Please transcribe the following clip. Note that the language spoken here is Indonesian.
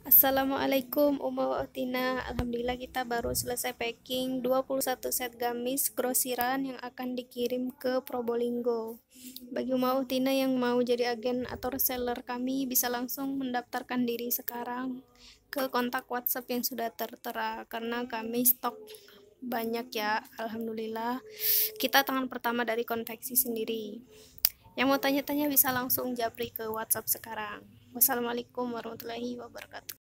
Assalamualaikum Uma wa Tina. Alhamdulillah kita baru selesai packing 21 set gamis grosiran yang akan dikirim ke Probolinggo. Bagi Uma wa Tina yang mau jadi agen atau reseller kami bisa langsung mendaftarkan diri sekarang ke kontak WhatsApp yang sudah tertera karena kami stok banyak ya. Alhamdulillah. Kita tangan pertama dari konveksi sendiri. Yang mau tanya-tanya bisa langsung japri ke WhatsApp sekarang. Wassalamualaikum warahmatullahi wabarakatuh.